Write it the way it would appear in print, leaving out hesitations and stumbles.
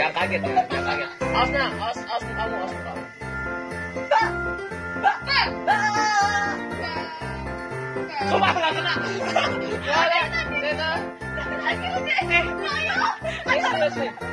Jangan kaget ya, jangan kaget. Awas nah, awas muka kamu, awas muka. Coba nggak kena. Nggak kena. Ayo, ayo.